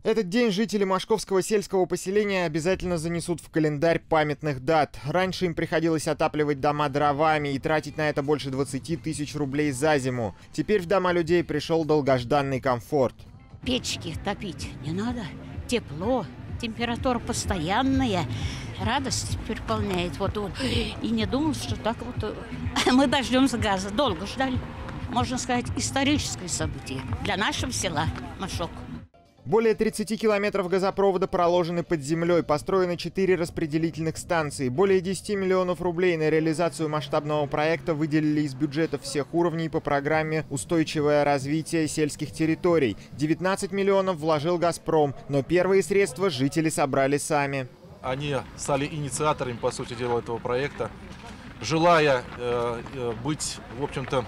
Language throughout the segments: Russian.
Этот день жители Машковского сельского поселения обязательно занесут в календарь памятных дат. Раньше им приходилось отапливать дома дровами и тратить на это больше 20 тысяч рублей за зиму. Теперь в дома людей пришел долгожданный комфорт. Печки топить не надо, тепло, температура постоянная, радость переполняет. И не думал, что так мы дождемся газа. Долго ждали. Можно сказать, историческое событие для нашего села Машок. Более 30 километров газопровода проложены под землей, построены 4 распределительных станции. Более 10 миллионов рублей на реализацию масштабного проекта выделили из бюджетов всех уровней по программе «Устойчивое развитие сельских территорий». 19 миллионов вложил «Газпром», но первые средства жители собрали сами. Они стали инициаторами, по сути дела, этого проекта, желая быть, в общем-то,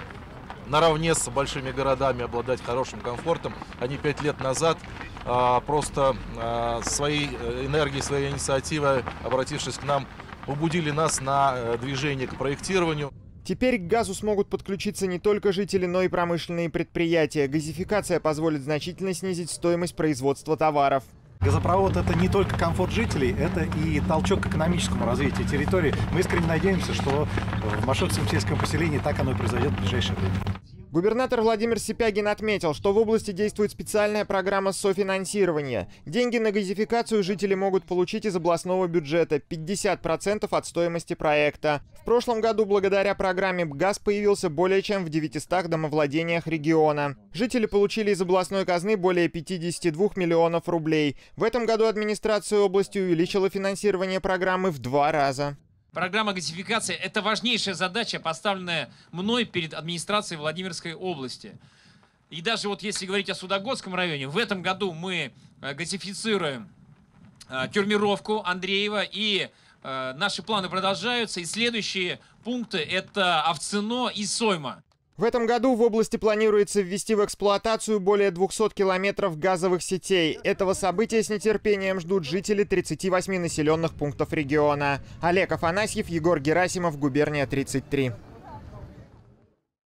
наравне с большими городами, обладать хорошим комфортом. Они 5 лет назад просто своей энергией, своей инициативой, обратившись к нам, побудили нас на движение к проектированию. Теперь к газу смогут подключиться не только жители, но и промышленные предприятия. Газификация позволит значительно снизить стоимость производства товаров. Газопровод – это не только комфорт жителей, это и толчок к экономическому развитию территории. Мы искренне надеемся, что в Машковском сельском поселении так оно и произойдет в ближайшее время. Губернатор Владимир Сипягин отметил, что в области действует специальная программа софинансирования. Деньги на газификацию жители могут получить из областного бюджета – 50% от стоимости проекта. В прошлом году благодаря программе газ появился более чем в 900 домовладениях региона. Жители получили из областной казны более 52 миллионов рублей. В этом году администрация области увеличила финансирование программы в 2 раза. Программа газификации – это важнейшая задача, поставленная мной перед администрацией Владимирской области. И даже если говорить о Судогодском районе, в этом году мы газифицируем Тюрмировку, Андреево, и наши планы продолжаются. И следующие пункты – это Овцино и Сойма. В этом году в области планируется ввести в эксплуатацию более 200 километров газовых сетей. Этого события с нетерпением ждут жители 38 населенных пунктов региона. Олег Афанасьев, Егор Герасимов, Губерния 33.